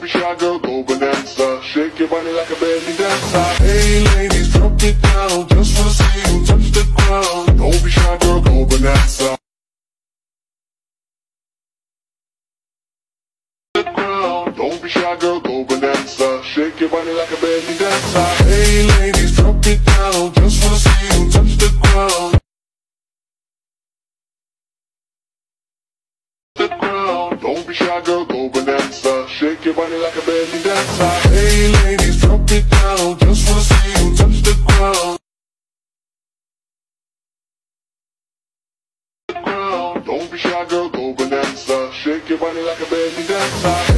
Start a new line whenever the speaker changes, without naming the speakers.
be shy, girl, go bonanza. Shake your body like a belly dancer. Hey ladies, drop it down. Just wanna see you touch the ground. Don't be shy, girl, go bonanza. Don't be shy, girl, go bonanza. Shake your body like a belly dancer. Hey ladies, drop it down. Just wanna see you touch the ground. Don't be shy, girl, go bonanza. Shake your body like a belly dancer. Hey ladies, drop it down. Just wanna see you touch the ground. Don't be shy, girl, go bonanza. Shake your body like a belly dancer.